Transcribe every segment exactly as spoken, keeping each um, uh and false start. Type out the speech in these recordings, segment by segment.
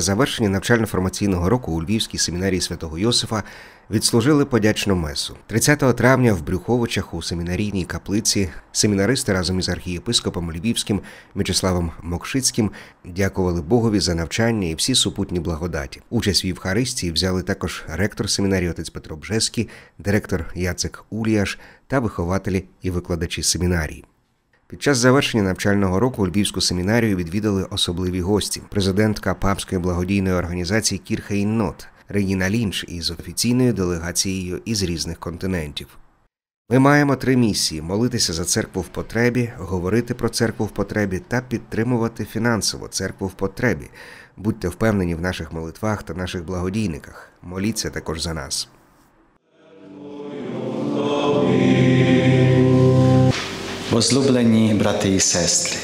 завершенні навчально-формаційного року у Львівській семінарії Святого Йосифа відслужили подячну месу. тридцятого травня в Брюховичах у семінарійній каплиці семінаристи разом із архієпископом Львівським Мечиславом Мокшицьким дякували Богові за навчання і всі супутні благодаті. Участь в Євхаристії взяли також ректор семінарії отець Петро Бжеський, директор Яцек Ульяш та вихователі і викладачі семінарії. Під час завершення навчального року Львівську семінарію відвідали особливі гості. Президентка папської благодійної організації «Кірхе ін Нот» Регіна Лінч із офіційною делегацією із різних континентів. Ми маємо три місії – молитися за церкву в потребі, говорити про церкву в потребі та підтримувати фінансово церкву в потребі. Будьте впевнені в наших молитвах та наших благодійниках. Моліться також за нас. Возлюблені брати і сестри,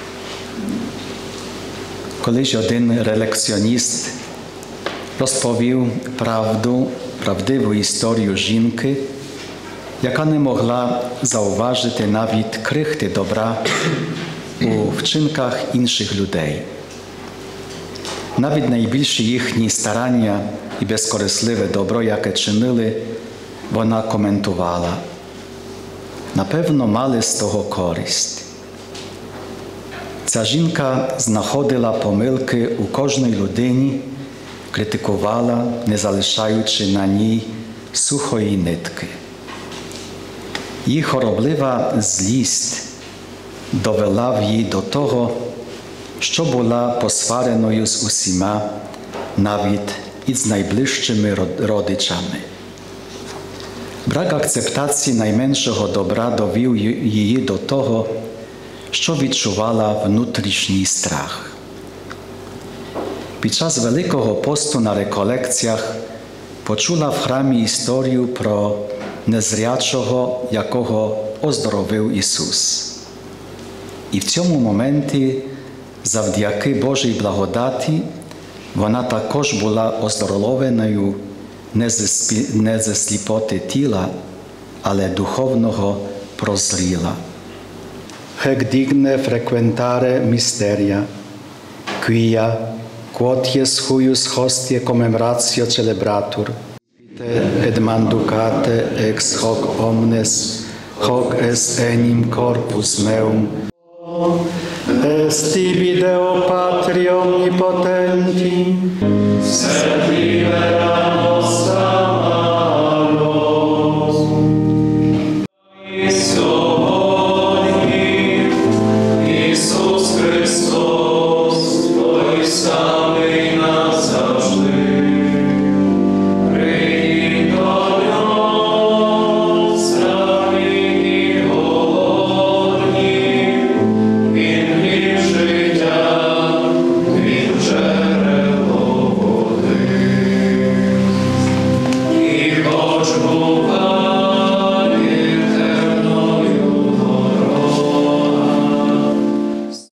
колись один релекціоніст розповів правду, правдиву історію жінки, яка не могла зауважити навіть крихти добра у вчинках інших людей. Навіть найбільші їхні старання і безкорисливе добро, яке чинили, вона коментувала. Напевно, мали з того користь. Ця жінка знаходила помилки у кожній людині, критикувала, не залишаючи на ній сухої нитки. Її хороблива злість довела її до того, що була посвареною з усіма, навіть із найближчими родичами. Брак акцептації найменшого добра довів її до того, що відчувала внутрішній страх. Під час Великого посту на реколекціях почула в храмі історію про незрячого, якого оздоровив Ісус. І в цьому моменті, завдяки Божій благодаті, вона також була оздоровленою не зі сліпоти тіла, але духовного прозріла. Hec digne frequentare mysteria, quia, quoties huius hostie commemoratio celebratur, et manducate ex hoc omnes, hoc est enim corpus meum, est tibi Deo Patri omnipotenti, sed libera